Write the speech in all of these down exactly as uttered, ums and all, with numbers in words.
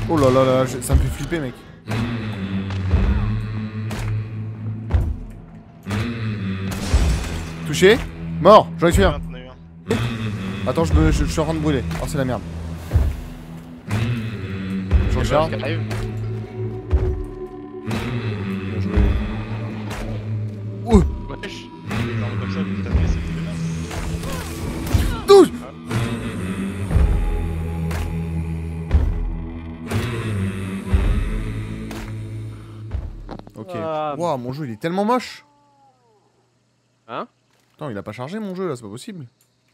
Oh là là là, ça me fait flipper mec. Touché. Mort, j'en ai tué un. Attends, je, me, je, je suis en train de brûler. Oh, c'est la merde. Je recharge. Bien joué. Ouh. Wesh. Comme ça, vous tapez, c'est douze. Ok. Ah. Waouh, mon jeu il est tellement moche. Hein? Attends, il a pas chargé mon jeu là, c'est pas possible.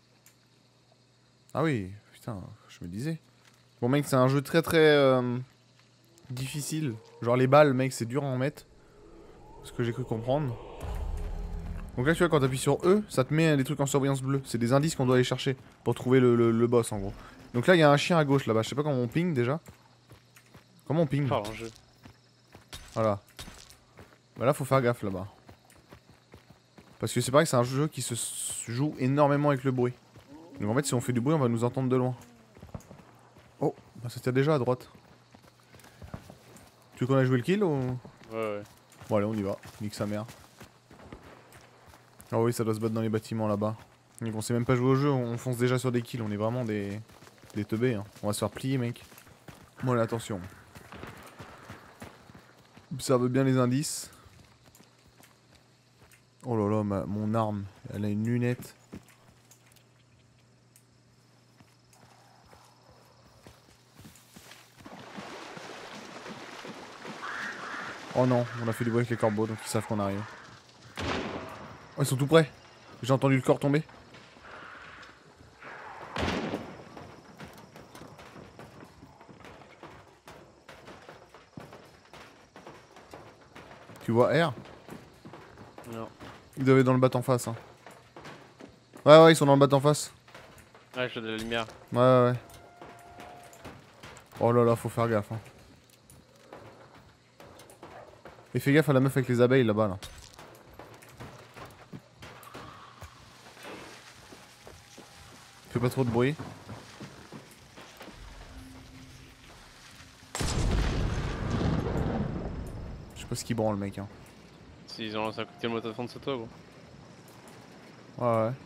Ah oui, putain, je me disais. Bon mec, c'est un jeu très très euh, difficile. Genre les balles, mec, c'est dur à en mettre. Ce que j'ai cru comprendre. Donc là, tu vois, quand t'appuies sur E, ça te met des trucs en surbrillance bleue. C'est des indices qu'on doit aller chercher pour trouver le, le, le boss en gros. Donc là, il y a un chien à gauche là-bas. Je sais pas comment on ping déjà. Comment on ping? Par un jeu. Voilà. Bah là, faut faire gaffe là-bas. Parce que c'est pareil, c'est un jeu qui se joue énormément avec le bruit. Donc en fait, si on fait du bruit, on va nous entendre de loin. Oh, bah c'était déjà à droite. Tu veux qu'on aille jouer le kill ou... Ouais, ouais. Bon allez, on y va. Nique sa mère. Ah oui, ça doit se battre dans les bâtiments là-bas. Donc on sait même pas jouer au jeu, on fonce déjà sur des kills. On est vraiment des... des teubés. Hein. On va se faire plier, mec. Bon allez, attention. Observe bien les indices. Oh là là, ma... mon arme. Elle a une lunette. Oh non, on a fait du bruit avec les corbeaux, donc ils savent qu'on arrive. Oh, ils sont tout près. J'ai entendu le corps tomber. Tu vois R? Non. Ils doivent être dans le bat en face. Hein. Ouais, ouais, ils sont dans le bat en face. Ouais, je fais de la lumière. Ouais, ouais, ouais. Oh là là, faut faire gaffe. Hein. Et fais gaffe à la meuf avec les abeilles là-bas là. Fais pas trop de bruit. Je sais pas ce qu'il branle le mec hein. Si ils ont lancé un cocktail molotov sur toi, gros. Ouais ouais.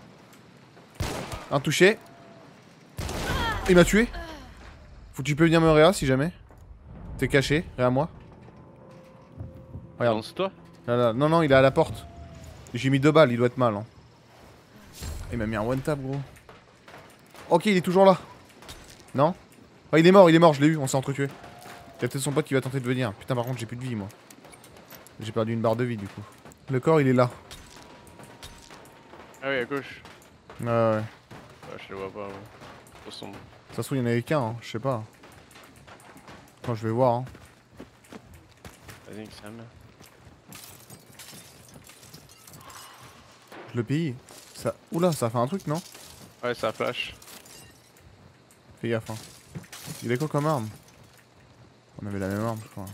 Un touché. Il m'a tué. Faut que tu peux venir me réa si jamais. T'es caché, réa moi. Regarde. C'est toi? Là, là. Non, non, il est à la porte. J'ai mis deux balles, il doit être mal. Hein. Il m'a mis un one tap, gros. Ok, il est toujours là. Non? Ah, il est mort, il est mort, je l'ai eu, on s'est entretué. Il y a peut-être son pote qui va tenter de venir. Putain, par contre, j'ai plus de vie, moi. J'ai perdu une barre de vie, du coup. Le corps, il est là. Ah oui, à gauche. Ouais, ouais. Ouais, je le vois pas, ouais. Trop sombre. Ça se trouve, il y en avait qu'un, hein. Je sais pas. Attends, je vais voir. Hein. Vas-y, que ça me. Je le pille. Ça... Oula, ça a fait un truc, non? Ouais, ça flash. Fais gaffe, hein. Il est quoi comme arme? On avait la même arme, je crois.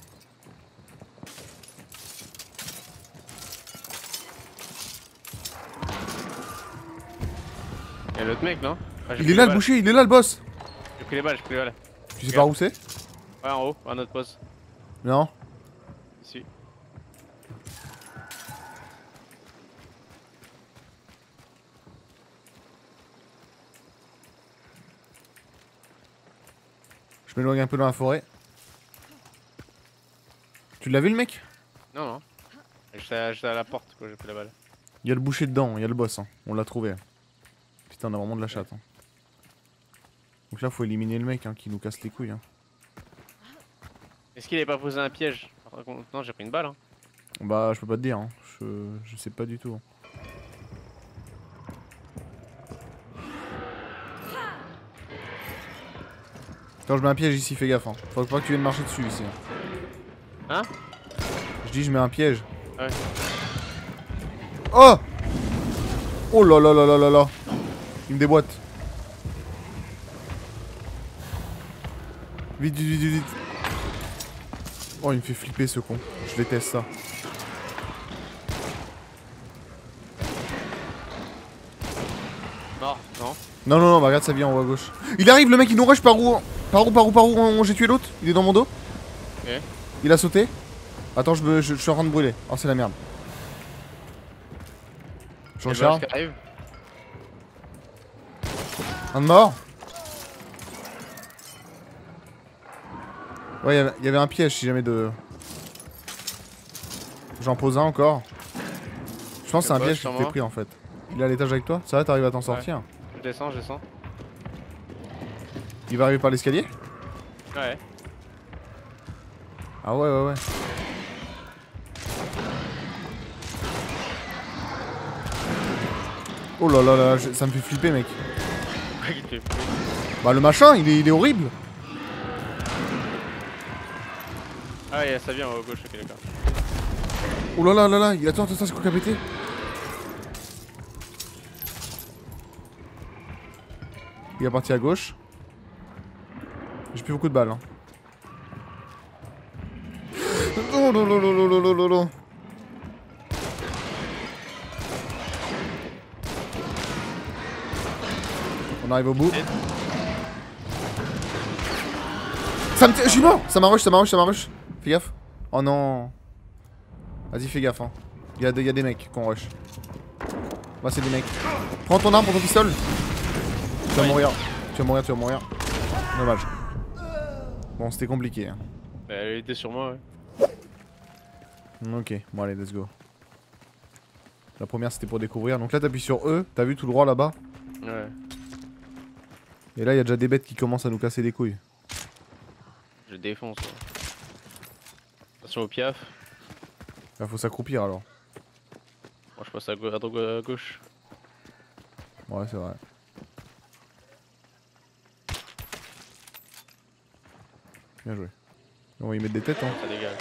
Y'a l'autre mec, non? Ah, Il est là, le boucher, il est là, le boss! J'ai pris les balles, j'ai pris les balles. Tu sais pas où c'est? Ouais, en haut, un autre poste. Non? Ici. Je m'éloigne un peu dans la forêt. Tu l'as vu le mec? Non, non. J'étais à, j'étais à la porte, quoi, j'ai pris la balle. Il y a le boucher dedans, il y a le boss, hein. On l'a trouvé. Putain, on a vraiment de la chatte. Hein. Donc là, faut éliminer le mec hein, qui nous casse les couilles. Hein. Est-ce qu'il avait pas posé un piège? Par contre, non, j'ai pris une balle. Hein. Bah, je peux pas te dire. Hein. Je... je sais pas du tout. Hein. Attends, je mets un piège ici, fais gaffe. Hein. Faut pas que tu viennes marcher dessus ici. Hein? Je dis, je mets un piège. Ouais. Oh! Oh là là là là là là! Il me déboîte. Vite, vite, vite, vite. Oh, il me fait flipper ce con. Je déteste ça. Non, non. Non, non, non, bah regarde sa vie en haut à gauche. Il arrive, le mec, il nous rush par où? Par où, par où, par où on- j'ai tué l'autre? Il est dans mon dos. Ok. Il a sauté. Attends, je, me, je, je suis en train de brûler. Oh, c'est la merde. Je Il y a le recharge. boss qui arrive. Un de mort. Ouais, il y avait- il y avait un piège si jamais de... J'en pose un encore. Je pense que c'est un Le boss, piège qui sûrement. t'est pris en fait. Il est à l'étage avec toi? Ça va, t'arrives à t'en sortir? Je descends, je descends. Il va arriver par l'escalier? Ouais. Ah ouais, ouais, ouais. Oh là là là, je- ça me fait flipper, mec. Pourquoi qu'il te fait flipper? Bah le machin, il est, il est horrible. Ah ouais, ça vient à gauche, ok d'accord. Oh là là là là, il attends, attends, attends, c'est quoi qui a pété? Il est parti à gauche. J'ai plus beaucoup de balles. Hein. Oh là là là là là là là. On arrive au bout. Ça me... Je suis mort. Ça m'a rush, ça m'a rush, ça m'a rush. Fais gaffe. Oh non. Vas-y, fais gaffe. Hein. Il y, a des- il y a des mecs qu'on rush. Bah, c'est des mecs. Prends ton arme pour ton pistolet. Tu vas Ouais. mourir. Tu vas mourir, tu vas mourir. Dommage. Bon, c'était compliqué. Hein. Bah, elle était sur moi, ouais. Ok, bon, allez, let's go. La première, c'était pour découvrir. Donc là, t'appuies sur E. T'as vu tout droit là-bas? Ouais. Et là, il y a déjà des bêtes qui commencent à nous casser les couilles. Je défonce. Ouais. Attention au piaf. Là, faut s'accroupir alors. Moi je passe à, gau à, droite, à gauche. Ouais, c'est vrai. Bien joué. On va y mettre des têtes, hein. Ça dégage.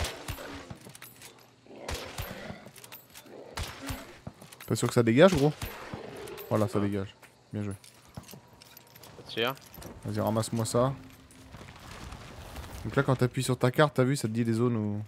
Pas sûr que ça dégage, gros? Voilà, ça dégage. Bien joué. Ça tire. Vas-y, ramasse-moi ça. Donc là, quand t'appuies sur ta carte, t'as vu, ça te dit des zones où...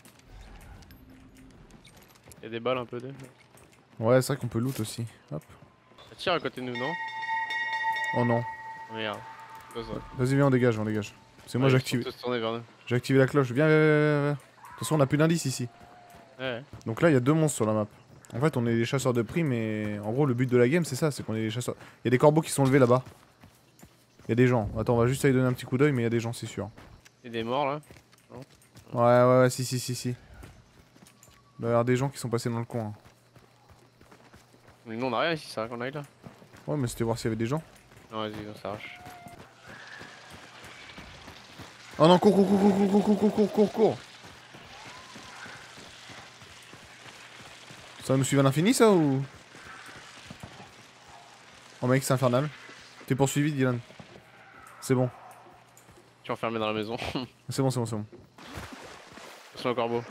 Y'a des balles un peu de. Ouais, c'est vrai qu'on peut loot aussi. Hop. Ça tire à côté de nous, non? Oh non. Merde. Ça, ça. Vas-y, viens, on dégage, on dégage. C'est moi, Ouais, j'ai ils activé... sont tous tournés vers nous. j'ai activé la cloche. Viens, viens, viens, viens, viens. De toute façon, on a plus d'indices ici. Ouais. Donc là, il y a deux monstres sur la map. En fait, on est des chasseurs de primes, mais en gros, le but de la game, c'est ça, c'est qu'on est des chasseurs. Il y a des corbeaux qui sont levés là-bas. Il y a des gens. Attends, on va juste aller donner un petit coup d'œil, mais il y a des gens, c'est sûr. Y'a des morts là. Ouais, ouais, ouais, si, si, si, si. Il doit y avoir des gens qui sont passés dans le coin. Mais nous on a rien ici, c'est vrai qu'on aille là. Ouais, mais c'était voir s'il y avait des gens. Non, vas-y, on s'arrache. Oh non, cours, cours, cours, cours, cours, cours, cours, cours, cours, cours. Ça va nous suivre à l'infini, ça, ou... Oh mec, c'est infernal. T'es poursuivi, Dylan. C'est bon. Tu es enfermé dans la maison. C'est bon, c'est bon, c'est bon. Attention au corbeau.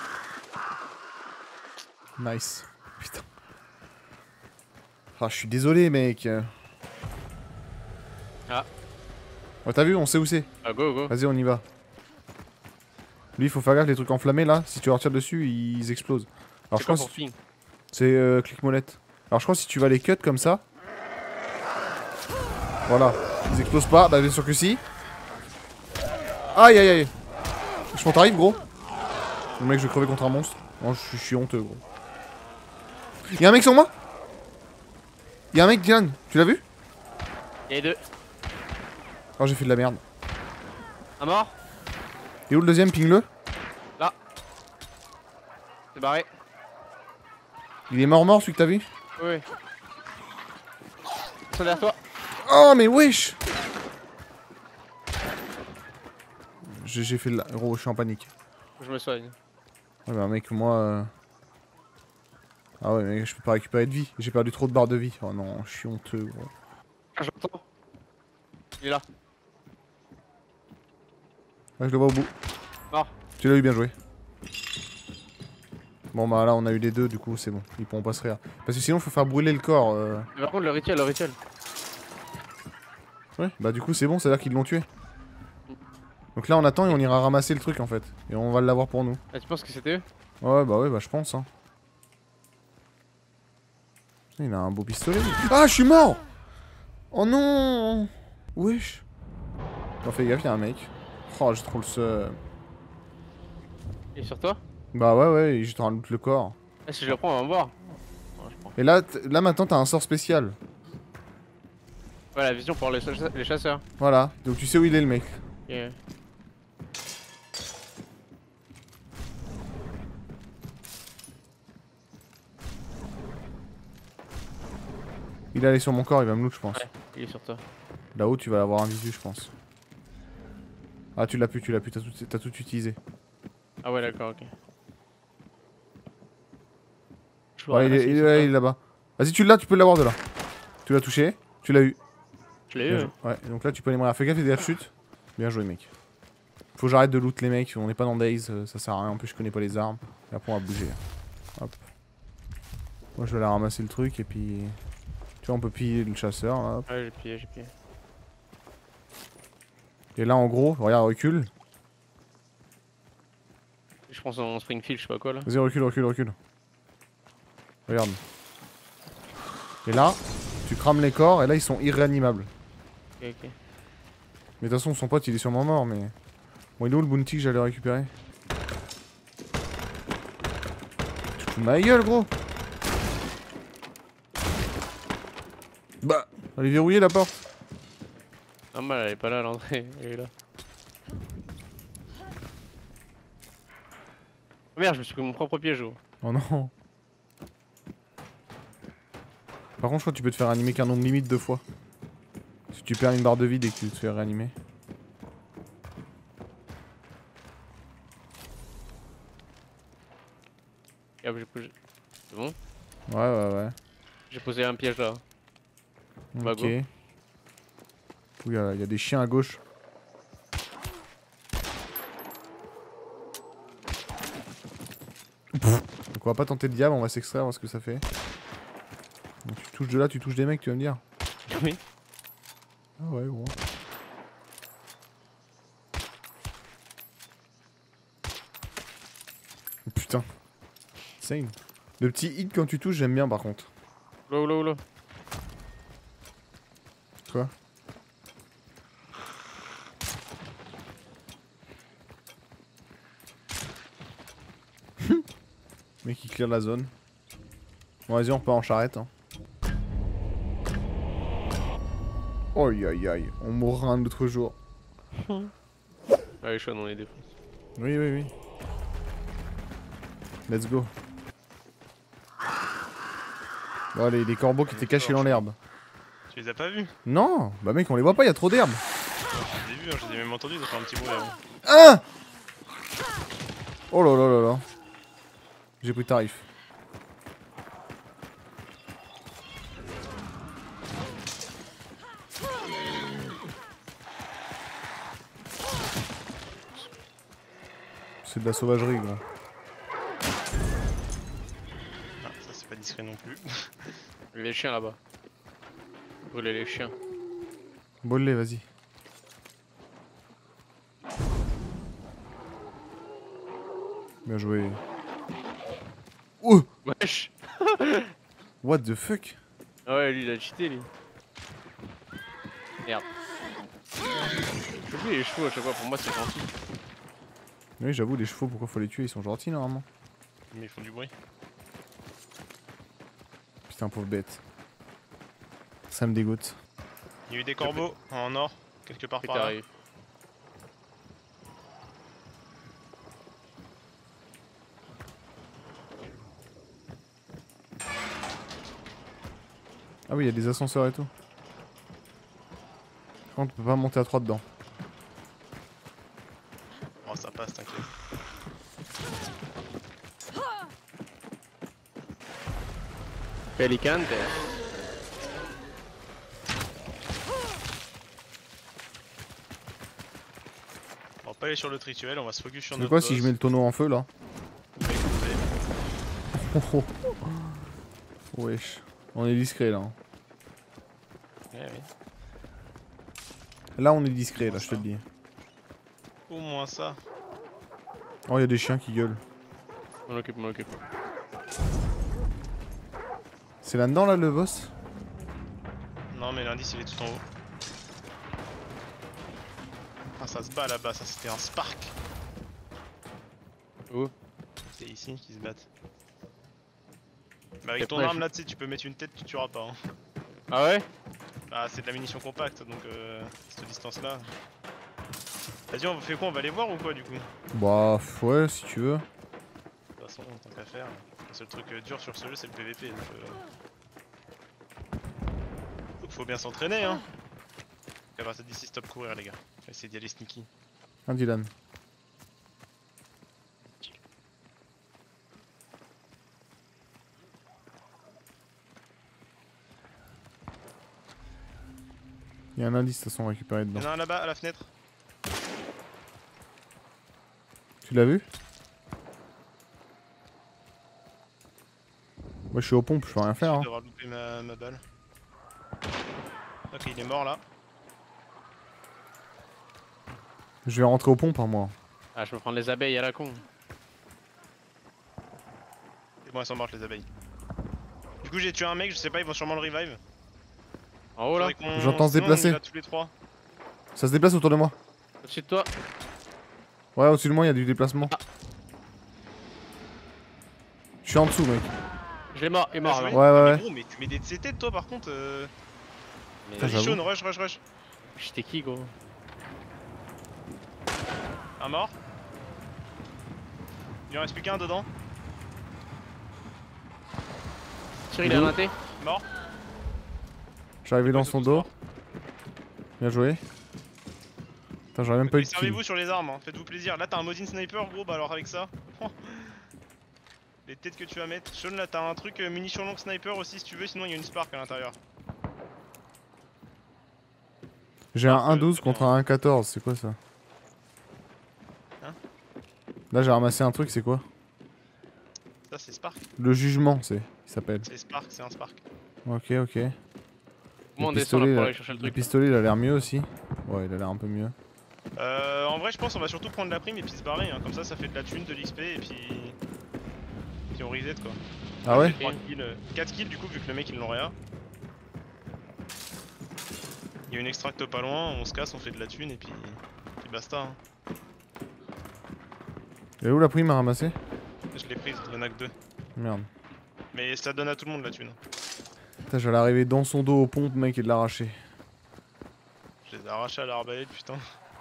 Nice. Putain. Ah, je suis désolé, mec. Ah. Ouais, t'as vu, on sait où c'est. Ah, go, go. Vas-y, on y va. Lui, il faut faire gaffe, les trucs enflammés, là. Si tu leur tires dessus, ils explosent. Alors, C'est je quoi pense pour ping? c'est euh, clic molette. Alors, je crois que si tu vas les cut comme ça. Voilà. Ils explosent pas. Bah, bien sûr que si. Aïe, aïe, aïe. Je pense t'arrive, gros. Le mec, je vais crever contre un monstre. Non, je suis, je suis honteux, gros. Y'a un mec sur moi. Y'a un mec, Diane. Tu l'as vu? Y'a les deux. Oh, j'ai fait de la merde. Un mort? Et où le deuxième? Ping-le. Là. C'est barré. Il est mort, mort, celui que t'as vu? Oui, oui. Ils sont derrière toi. Oh, mais wesh. J'ai j'ai fait de la... Gros, je suis en panique. Faut que je me soigne. Ouais, bah, mec, moi... euh, Ah ouais, mec, je peux pas récupérer de vie. J'ai perdu trop de barres de vie. Oh non, je suis honteux, gros. Ah, j'entends. Il est là. Ouais, je le vois au bout. Mort. Tu l'as eu, bien joué. Bon, bah là, on a eu les deux, du coup, c'est bon. Ils pourront pas se réa. Parce que sinon, faut faire brûler le corps. euh. Mais par contre, le rituel, le rituel. Ouais, bah du coup, c'est bon, c'est-à-dire qu'ils l'ont tué. Donc là, on attend et on ira ramasser le truc, en fait. Et on va l'avoir pour nous. Ah, tu penses que c'était eux? Ouais, bah ouais, bah je pense, hein. Il a un beau pistolet. Ah, je suis mort. Oh non. Wesh. Bon, fais gaffe, y'a un mec. Oh, j'ai trop le seum. Il est sur toi? Bah ouais, ouais, j'étais en train de loot le corps. Ah, si je le prends, on va voir. Ouais, je prends. Et là, là maintenant, t'as un sort spécial. Ouais, la vision pour les, chasse les chasseurs. Voilà, donc tu sais où il est le mec. Yeah. Il est allé sur mon corps, il va me loot, je pense. Ouais, il est sur toi. Là-haut, tu vas avoir un visu, je pense. Ah, tu l'as pu, tu l'as pu, t'as tout, t'as tout utilisé. Ah ouais, d'accord, ok. Je Ouais, il est, il est- ouais, il est là-bas. Vas-y, tu l'as, tu peux l'avoir de là. Tu l'as touché, tu l'as eu. Je l'ai eu. Bien Ouais. joué. Ouais, donc là, tu peux aller mourir. Fais gaffe, il y a des chutes. Bien joué, mec. Faut que j'arrête de loot les mecs, on n'est pas dans Days, euh, ça sert à rien. En plus, je connais pas les armes. Et après, on va bouger. Hop. Moi, je vais aller ramasser le truc et puis. Tu vois, on peut piller le chasseur là. Hop. Ouais, j'ai pillé, j'ai pillé. Et là, en gros, regarde, recule. Je pense en Springfield, je sais pas quoi là. Vas-y, recule, recule, recule. Regarde. Et là, tu crames les corps et là, ils sont irréanimables. Ok, ok. Mais de toute façon, son pote, il est sûrement mort, mais. Bon, il est où le bounty que j'allais récupérer? Tu te fous de ma gueule, gros! Bah! Elle est verrouillée la porte! Normal, elle est pas là à l'entrée, elle est là. Oh merde, je me suis pris mon propre piège. Oh. Oh non! Par contre, je crois que tu peux te faire animer qu'un nombre limite de fois. Si tu perds une barre de vie dès que tu te fais réanimer. Et hop, j'ai posé. C'est bon? Ouais, ouais, ouais. J'ai posé un piège là. Bah, Ok. go. Oui, il y a des chiens à gauche. Donc on va pas tenter le diable, on va s'extraire, voir ce que ça fait. Donc tu touches de là, tu touches des mecs, tu vas me dire. Oui. Ah ouais, gros. Putain. Insane. Le petit hit quand tu touches, j'aime bien par contre. Oula, oula, oula. Quoi? Mec qui clear la zone. Bon vas-y, on repart en charrette. Hein. Aïe aïe aïe, on mourra un autre jour. Allez, chaud, on les défonce. Oui oui oui. Let's go. Bon allez, les corbeaux qui étaient cachés dans l'herbe. Tu les as pas vus? Non, bah mec on les voit pas, il y a trop d'herbe. Je les ai vus, hein, je les ai même entendus, ils ont fait un petit bruit avant. Ah! Oh là là là là. J'ai pris tarif. C'est de la sauvagerie gros. Ah, ça c'est pas discret non plus. Les chiens là-bas. Brûler les chiens. Brûle-les, vas-y. Bien joué. Oh! Wesh! What the fuck? Ah ouais, lui il a cheaté lui. Merde. J'oublie les chevaux à chaque fois, pour moi c'est gentil. Oui, j'avoue, les chevaux, pourquoi faut les tuer? Ils sont gentils normalement. Mais ils font du bruit. Putain, pauvre bête. Ça me dégoûte. Il y a eu des corbeaux en or, quelque part Qu'est-ce par qui là. t'arrive? Ah oui, il y a des ascenseurs et tout. Par contre, on peut pas monter à trois dedans. Oh, ça passe, t'inquiète. Pelicante. On va pas aller sur l'autre rituel, on va se focus sur C'est notre quoi boss. si je mets le tonneau en feu là? Il va exploser. Oh, oh. Wesh. On est discret là. hein. Ouais, oui. Là, on est discret là, je te le dis. Au moins ça. Oh, il y a des chiens qui gueulent. On occupe, on occupe. C'est là-dedans là le boss? Non, mais l'indice il est tout en haut. Ah, ça se bat là-bas, ça c'était un Spark. Où? C'est ici qu'ils se battent. Bah avec Et ton après, arme je- là, tu sais, tu peux mettre une tête, tu tueras pas. Hein. Ah ouais? Bah c'est de la munition compacte, donc euh, cette distance là. Vas-y, on fait quoi? On va les voir ou quoi du coup? De Bah, ouais, si tu veux. toute façon, tant qu'à faire. Le seul truc euh, dur sur ce jeu, c'est le P V P. Donc, euh... donc faut bien s'entraîner, hein. À partir d'ici, stop courir, les gars. On va essayer d'y aller sneaky. Un Dylan. Il y a un indice de toute façon récupéré Il y dedans. en a un là-bas à la fenêtre. Tu l'as vu? Moi je suis aux pompes, je peux rien faire. Je Hein. vais devoir louper ma, ma balle. Ok, il est mort là. Je vais rentrer aux pompes hein, moi. Ah, je me prends les abeilles à la con. C'est bon, elles sont mortes les abeilles. Du coup, j'ai tué un mec, je sais pas, ils vont sûrement le revive. En haut là? Faudrait qu'on- J'entends se sinon, on y déplacer. va tous les trois. Ça se déplace autour de moi. Au-dessus de toi? Ouais, au-dessus de moi il y a du déplacement. Je suis en dessous mec. Je l'ai mort, il est mort Bien là. joué. Ouais, ouais, Mais ouais. gros, mais tu mets des C T toi par contre. Euh... Mais Putain, Vas-y, j'avoue. Shaun, rush, rush, rush. j'étais qui gros? Un mort. Il en reste plus qu'un dedans. Tire, il est raté. Mort. J'arrivais dans son dos. Bien joué. Putain, j'aurais même pas eu de kill. Servez-vous sur les armes, hein. Faites-vous plaisir. Là, t'as un Modin Sniper, gros, bah alors avec ça. Les têtes que tu vas mettre. Shaun, là, t'as un truc euh, munition longue sniper aussi si tu veux, sinon il y a une Spark à l'intérieur. J'ai un Ah, un euh, douze très contre bien. un un quatorze, c'est quoi ça? Hein? Là j'ai ramassé un truc, c'est quoi? Ça, c'est Spark. Le jugement, c'est. Il s'appelle. C'est Spark, c'est un Spark. Ok, ok. Comment on Le descend là pistolet, pour là- aller chercher le le truc? pistolet il a l'air mieux aussi. Ouais, il a l'air un peu mieux. Euh, en vrai, je pense on va surtout prendre la prime et puis se barrer. Hein. Comme ça, ça fait de la thune, de l'X P et puis. Puis on reset quoi. Ah ouais? trois kills, euh, quatre kills du coup, vu que le mec il l'en réa. Il y a une extracte pas loin, on se casse, on fait de la thune et puis. Puis basta. Hein. Et où la prime à ramasser? Je l'ai prise, il y en a que deux. Merde. Mais ça donne à tout le monde la thune. Putain, j'allais arriver dans son dos aux pompes, mec, et de l'arracher. Je les ai arrachés à l'arbalète, putain.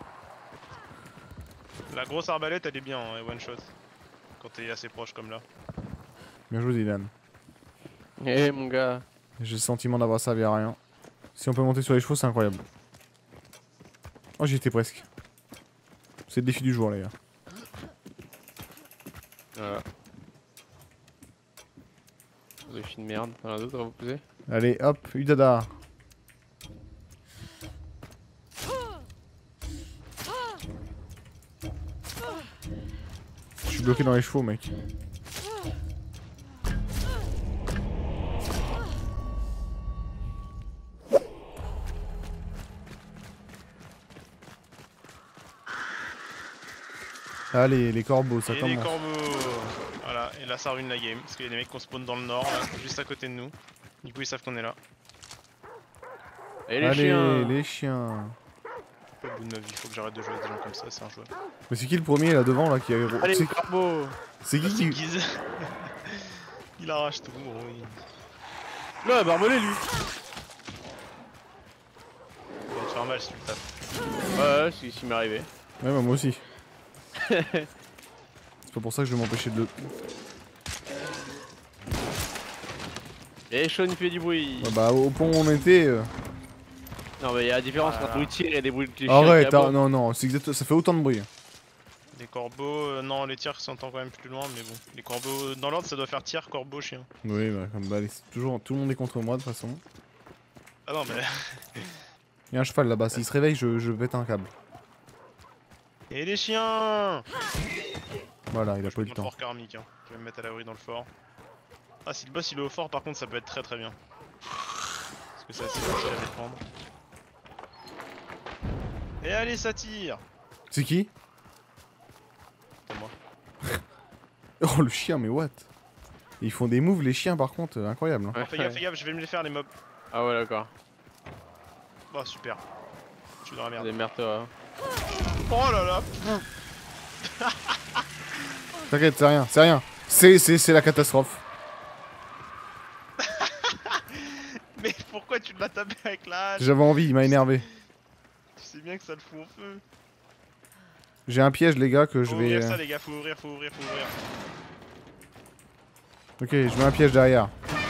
La grosse arbalète elle est bien, hein, one shot. Quand t'es assez proche comme là. Bien joué, Dylan. Eh mon gars. J'ai le sentiment d'avoir servi à rien. Si on peut monter sur les chevaux, c'est incroyable. Oh, j'y étais presque. C'est le défi du jour, les gars. Voilà. Défi de merde. Y'en a d'autres à vous poser? Allez, hop, Udada. Je suis bloqué dans les chevaux, mec. Allez, les corbeaux, ça et les commence. corbeaux. Voilà, et là ça ruine la game. Parce qu'il y a des mecs qu'on spawn dans le nord, là, juste à côté de nous. Du coup ils savent qu'on est là. Et les Allez, chiens. les chiens. Au bout de ma vie, faut que j'arrête de jouer avec des gens comme ça, c'est injouable. Mais c'est qui le premier là devant là qui a Allez C'est les corbeaux. c'est qui qui. Guise. Il arrache tout, gros. Il Là, barbelé lui. va te faire mal si tu le tapes. Ouais, ouais, c'est ce qui m'est arrivé. Ouais, bah, moi aussi. C'est pas pour ça que je vais m'empêcher de le. Et Shaun il fait du bruit. Ouais, bah, au pont où on était. euh, Non mais il y a la différence Voilà. entre bruit de tir et des bruits de chiens. Arrête, qui aboient. ah, non, non, c'est exact... ça fait autant de bruit. Les corbeaux, euh, non, les tirs s'entendent quand même plus loin, mais bon. Les corbeaux, dans l'ordre ça doit faire tir, corbeau, chien. Oui, bah, comme bah, allez, c'est toujours. Tout le monde est contre moi de toute façon. Ah non, mais. Il y a un cheval là-bas, s'il se réveille, je, je pète un câble. Et les chiens! Voilà, il a Je pas eu vais le dans le temps. fort karmique, hein. Je vais me mettre à l'abri dans le fort. Ah, si le boss il est au fort, par contre, ça peut être très très bien. Parce que c'est assez facile à défendre. Et allez, ça tire! C'est qui? C'est moi. Oh, le chien, mais what? Ils font des moves, les chiens, par contre, euh, incroyable. Hein. Ouais. Fais gaffe, fais gaffe, je vais me les faire, les mobs. Ah ouais d'accord. Oh, super. Je suis dans la merde. Des merdes toi. Oh là là. T'inquiète, c'est rien, c'est rien. C'est c'est c'est la catastrophe. Mais pourquoi tu l'as tapé avec la hache? J'avais envie, il m'a énervé. Tu sais bien que ça le fout au feu. J'ai un piège les gars que je Faut vais... ouvrir ça les gars, faut ouvrir, faut ouvrir, faut ouvrir. Ok, je mets un piège derrière.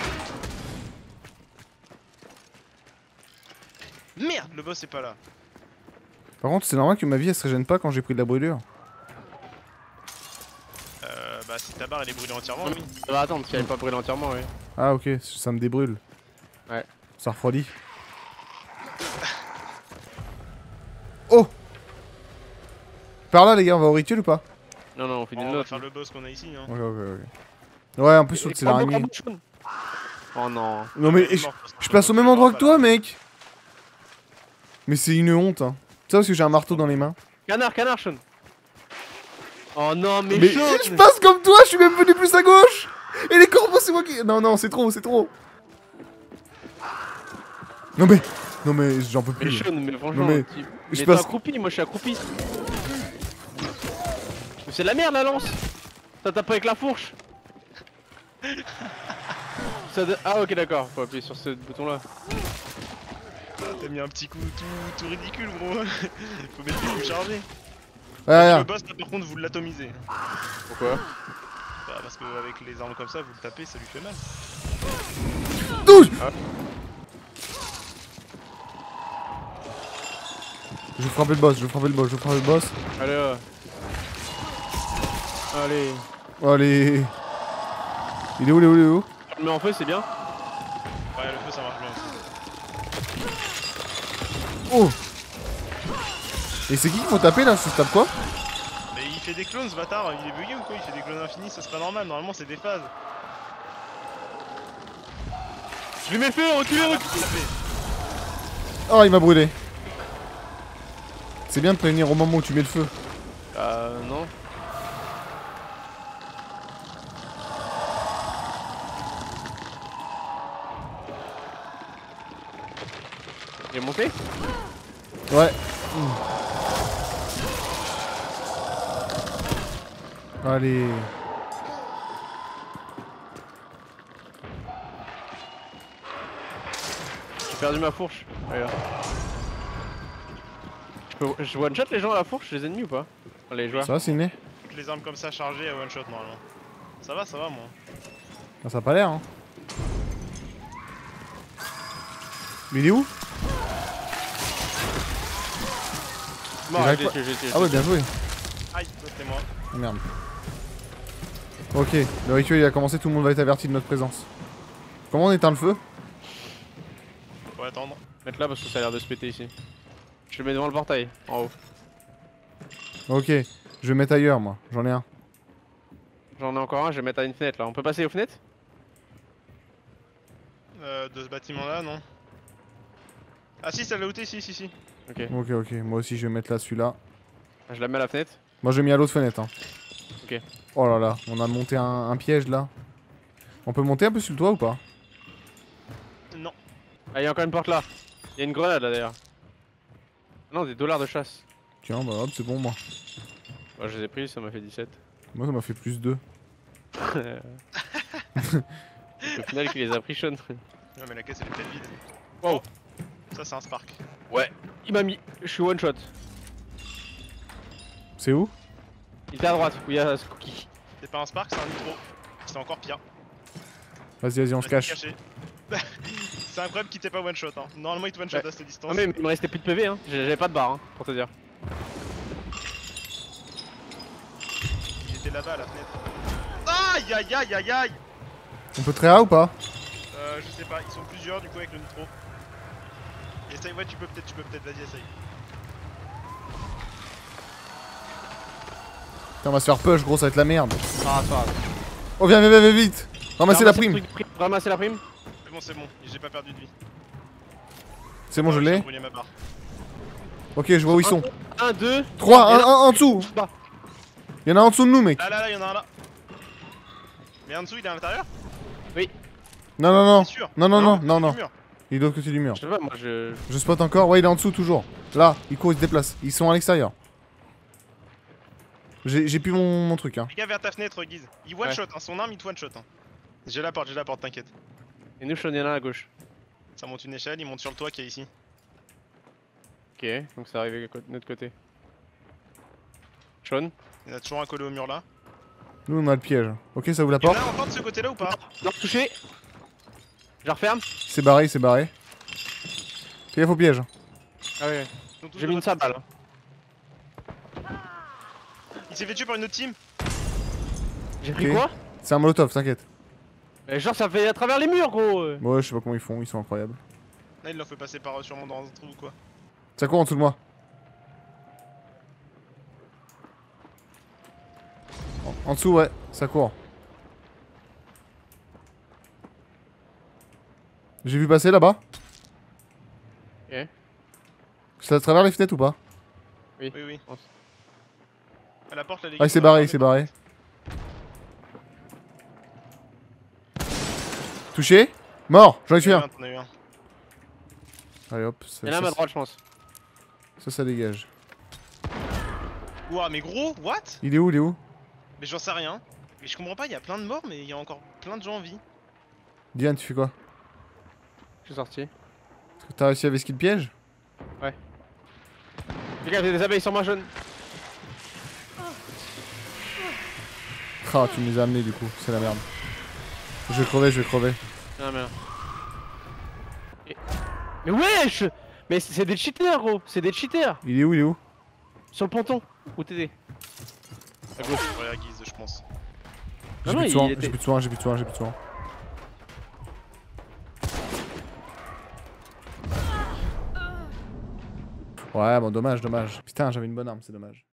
Merde, le boss est pas là. Par contre, c'est normal que ma vie elle se régène pas quand j'ai pris de la brûlure. Euh, bah si ta barre elle est brûlée entièrement, oui. Ça va attendre, si elle est pas brûlée entièrement, oui. Ah ok, ça me débrûle. Ouais. Ça refroidit. Oh! Par là les gars, on va au rituel ou pas? Non, non, on finit Bon, le on va nôtre. faire le boss qu'on a ici, hein. Ok, ok, ok. Ouais, en plus, l'autre c'est l'araignée. Oh non. Non mais je, je passe au même endroit que toi, mec! Mais c'est une honte, hein. Tu sais parce que j'ai un marteau dans les mains. Canard, canard, Sean. Oh non, mais, Mais Sean. je passe comme toi, je suis même venu plus à gauche! Et les corbeaux, c'est moi qui. Non, non, c'est trop, c'est trop! Non mais. Non mais j'en peux Mais plus. Sean, mais franchement, mais tu... je mais passe- t'es accroupi, moi je suis accroupi. Mais c'est de la merde la lance. Ça tape pas avec la fourche. Ça de- Ah ok d'accord, faut appuyer sur ce bouton là. T'as mis un petit coup tout, tout ridicule, gros. Faut mettre le coup chargé. Ah, Le boss, là, par contre, vous l'atomisez. Pourquoi? Bah, parce que avec les armes comme ça, vous le tapez, ça lui fait mal. douze. Ah. Je vais frapper le boss, je vais frapper le boss, je vais frapper le boss. Allez là. Allez. Allez. Il est où, il est où, il est où? Je le mets en feu, c'est bien. Ouais, le feu, ça marche bien aussi. Oh. Et c'est qui qu'il faut taper là? Ça se tape quoi? Mais il fait des clones, ce bâtard. Il est bugué ou quoi? Il fait des clones infinis, ça serait normal. Normalement, c'est des phases. Je lui mets le feu, reculez, reculez. Oh, il m'a brûlé. C'est bien de prévenir au moment où tu mets le feu. Euh non. Il est monté? Ouais. Mmh. Allez. J'ai perdu ma fourche. Regarde. Je peux... Je one shot les gens à la fourche, les ennemis ou pas? Enfin, les joueurs. Ça va, Ciné? Toutes les armes comme ça chargées à one shot, normalement. Ça va, ça va, moi. Ah, ça a pas l'air, hein. Mais il est où? Mort, j'arrive j'ai pas- tué, j'ai tué, Ah ouais, j'ai bien joué. Aïe, ça, c'était moi. Ah, merde. Ok, le rituel il a commencé, tout le monde va être averti de notre présence. Comment on éteint le feu? Faut attendre. tué. Mettre là parce que ça a l'air de se péter ici. Je le mets devant le portail, en haut. Ok, je vais mettre ailleurs moi, j'en ai un. J'en ai encore un, je vais mettre à une fenêtre là. On peut passer aux fenêtres? Euh, de ce bâtiment là, non. Ah si, celle-là où t'es, si, si, si. Ok. Ok, ok, moi aussi je vais mettre là celui-là. Je la mets à la fenêtre. Moi j'ai mis à l'autre fenêtre. Hein. Ok. Oh là là, on a monté un, un piège là. On peut monter un peu sur le toit ou pas? Non. Ah, il y a encore une porte là. Il y a une grenade là d'ailleurs. Non, des dollars de chasse. Tiens, bah hop, c'est bon moi. Bah, je les ai pris, ça m'a fait dix-sept. Moi ça m'a fait plus deux. Au final, qui les a pris, Sean. Non, mais la caisse elle est peut-être vide. Wow. Ça, c'est un spark. Ouais, il m'a mis. Je suis one shot. C'est où? Il était à droite, où il y a ce cookie. C'est pas un spark, c'est un nitro. C'est encore pire. Vas-y, vas-y, on se Reste cache. caché. C'est incroyable qu'il t'ait pas one shot. Hein. Normalement, il te one shot Ouais. à cette distance. Non, mais il me restait plus de P V, hein. J'avais pas de barre, hein, pour te dire. Il était là-bas à la fenêtre. Aïe aïe aïe aïe aïe. On peut très A ou pas? Euh, je sais pas, ils sont plusieurs du coup avec le nitro. Essaye, ouais, tu peux peut-être, tu peux peut-être, vas-y, essaye. Putain, on va se faire push, gros, ça va être la merde. Ah, ça va. Oh, viens, viens, viens, viens, vite. Ramassez la prime. Ramasser la prime. C'est bon, c'est bon, j'ai pas perdu de vie. C'est bon, je Ah, j'ai l'ai. brûlé ma barre. Ok, je vois où ils sont. un, deux. trois, Et un, là- un en dessous. Bah. Il y en a un en dessous de nous, mec. Là, là, là, y'en a un là. Mais en dessous, il est à l'intérieur? Non, non, non. T'es sûr? Non, non, non, du non, non. mur. Il est de l'autre côté du mur. Je sais pas, moi je. Je spot encore. Ouais, il est en dessous toujours. Là, il court, il se déplace. Ils sont à l'extérieur. J'ai j'ai plus mon, mon truc hein. Les gars, vers ta fenêtre, Guise. Il one shot, hein. Son arme, il te one shot. Hein. J'ai la porte, j'ai la porte, t'inquiète. Et nous, Sean, il y en a un à gauche. Ça monte une échelle, il monte sur le toit qui est ici. Ok, donc ça arrive de notre côté. Sean. Il y en a toujours un collé au mur là. Nous on a le piège. Ok, ça ouvre la Il y en porte. a encore de ce côté là ou pas? Non, touché. Je la referme. C'est barré, c'est barré. Fais gaffe au piège. Ah ouais. Ils sont tous J'ai de mis une votre salle côté. balle. Il s'est fait tuer par une autre team. J'ai pris Ok. quoi? C'est un molotov, t'inquiète. Mais genre ça fait à travers les murs gros. Ouais, je sais pas comment ils font, ils sont incroyables. Là, il leur fait passer par sûrement dans un trou ou quoi. Ça court en dessous de moi. En, en dessous, ouais, ça court. J'ai vu passer là-bas. Ok. C'est à travers les fenêtres ou pas? Oui, oui. À la porte là, les Ah, il s'est barré, il s'est barré. Touché. Mort, j'en ai tué un. T'en as eu un. Allez hop, ça, Il y en a à ça, ma droite je pense. ça, ça dégage. Ouah, mais gros, what? Il est où, il est où? Mais j'en sais rien. Mais je comprends pas, il y a plein de morts, mais il y a encore plein de gens en vie. Diane, tu fais quoi? Je suis sorti. T'as réussi à vesquiller le piège? Les gars, j'ai des abeilles sur moi jaune. Ah, tu me les as amenés du coup, c'est la merde. Je vais crever, je vais crever. Non mais... Et- Mais wesh. Mais c'est des cheaters gros, c'est des cheaters. Il est où, il est où? Sur le ponton. Où t'étais? À gauche, ouais, à Guise, je pense. J'ai Non, plus non, de soins, il j'ai était- plus de soins, j'ai plus de soins, j'ai plus de soins. Ouais, bon, dommage, dommage. Putain, j'avais une bonne arme, c'est dommage.